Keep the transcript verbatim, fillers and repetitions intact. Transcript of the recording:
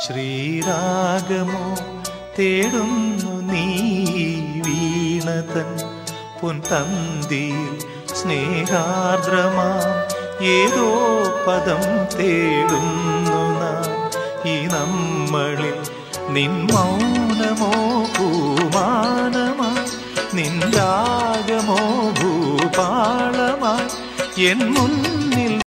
ശ്രീരാഗമോ തേടുന്നു നീ വീണതൻ പൊൻതന്തിയിൽ സ്നേഹാർദ്രമാം ഏതോ പദം തേടുന്നു നാം ഈ നമ്മളിൽ. നിൻ മൗനമോ പൂമാനമായി, നിൻ രാഗമോ ഭൂപാളമായി എൻ മുന്നിൽ